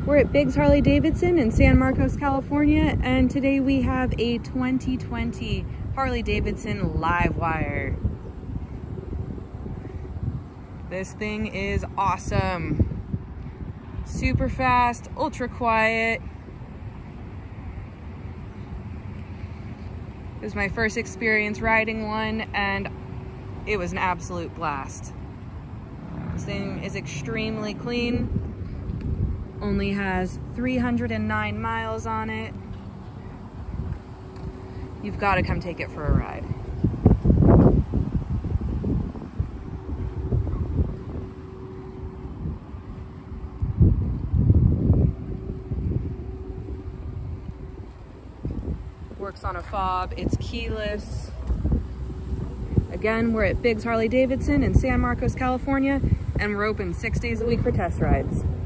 We're at Biggs Harley Davidson in San Marcos, California, and today we have a 2020 Harley-Davidson LiveWire. This thing is awesome. Super fast, ultra quiet. It was my first experience riding one, and it was an absolute blast. This thing is extremely clean. Only has 309 miles on it. You've got to come take it for a ride. Works on a fob, it's keyless. Again, we're at Biggs Harley Davidson in San Marcos, California, and we're open 6 days a week for test rides.